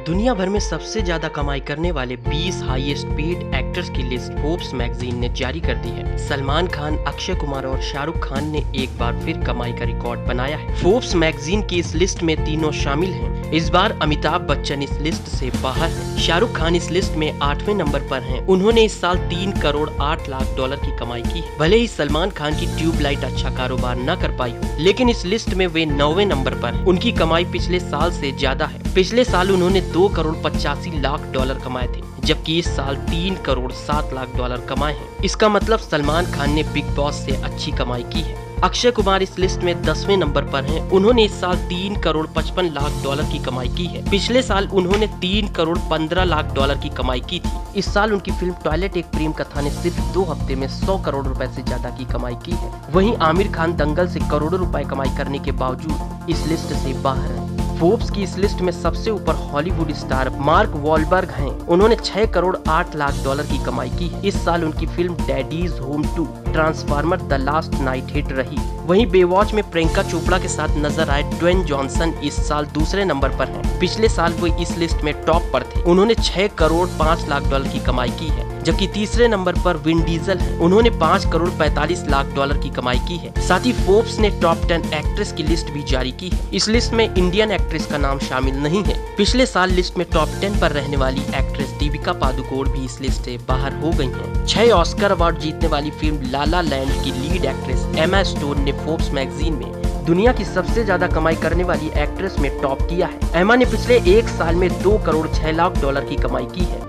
दुनिया भर में सबसे ज्यादा कमाई करने वाले 20 हाईएस्ट पेड एक्टर्स की लिस्ट फोर्ब्स मैगजीन ने जारी कर दी है। सलमान खान, अक्षय कुमार और शाहरुख खान ने एक बार फिर कमाई का रिकॉर्ड बनाया है। फोर्ब्स मैगजीन की इस लिस्ट में तीनों शामिल हैं। इस बार अमिताभ बच्चन इस लिस्ट से बाहर है। शाहरुख खान इस लिस्ट में 8वें नंबर पर हैं। उन्होंने इस साल 3 करोड़ 8 लाख डॉलर की कमाई की है। भले ही सलमान खान की ट्यूबलाइट अच्छा कारोबार न कर पाई हो, लेकिन इस लिस्ट में वे 9वें नंबर पर हैं। उनकी कमाई पिछले साल से ज्यादा है। पिछले साल उन्होंने 2 करोड़ 85 लाख डॉलर कमाए थे, जबकि इस साल 3 करोड़ 7 लाख डॉलर कमाए हैं। इसका मतलब सलमान खान ने बिग बॉस से अच्छी कमाई की है। अक्षय कुमार इस लिस्ट में 10वें नंबर पर हैं। उन्होंने इस साल 3 करोड़ 55 लाख डॉलर की कमाई की है। पिछले साल उन्होंने 3 करोड़ 15 लाख डॉलर की कमाई की थी। इस साल उनकी फिल्म टॉयलेट एक प्रेम कथा ने सिर्फ 2 हफ्ते में 100 करोड़ रुपए से ज्यादा की कमाई की है। वहीं आमिर खान दंगल से करोड़ों रुपए कमाई करने के बावजूद इस लिस्ट से बाहर है। फोर्ब्स की इस लिस्ट में सबसे ऊपर हॉलीवुड स्टार मार्क वॉलबर्ग हैं। उन्होंने 6 करोड़ 8 लाख डॉलर की कमाई की है। इस साल उनकी film Daddy's Home 2 Transformer the Last Knight hit रही। वहीं बेवॉच में प्रियंका चोपड़ा के साथ नजर आए ड्वेन जॉनसन इस साल दूसरे नंबर पर हैं। पिछले साल वो इस लिस्ट में टॉप पर थे। उन्होंने 6 करोड़ 5 लाख डॉलर की कमाई की है, जबकि तीसरे नंबर पर विन डीजल है। उन्होंने 5 करोड़ 45 लाख डॉलर की कमाई की है। साथ ही फोर्ब्स ने टॉप 10 एक्ट्रेस की लिस्ट भी जारी की है। इस लिस्ट में इंडियन एक्ट्रेस का नाम शामिल नहीं है। पिछले साल लिस्ट में टॉप 10 पर रहने वाली एक्ट्रेस दीपिका पादुकोण भी इस लिस्ट से बाहर हो गई हैं। 6 ऑस्कर अवार्ड जीतने वाली फिल्म ला ला लैंड की लीड एक्ट्रेस एमा स्टोन ने फोर्ब्स मैगजीन में दुनिया की सबसे ज्यादा कमाई करने वाली एक्ट्रेस में टॉप किया है। एमा ने पिछले 1 साल में 2 करोड़ 6 लाख डॉलर की कमाई की है।